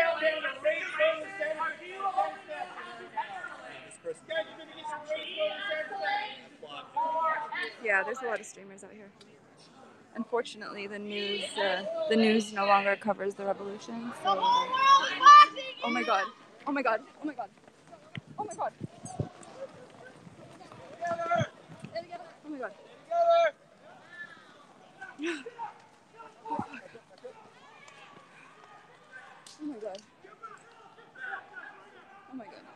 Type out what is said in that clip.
Yeah, there's a lot of streamers out here. Unfortunately, the news no longer covers the revolution. So, oh my god! Oh my god! Oh my god! Oh my god! Oh my god! Oh my god! Oh my god!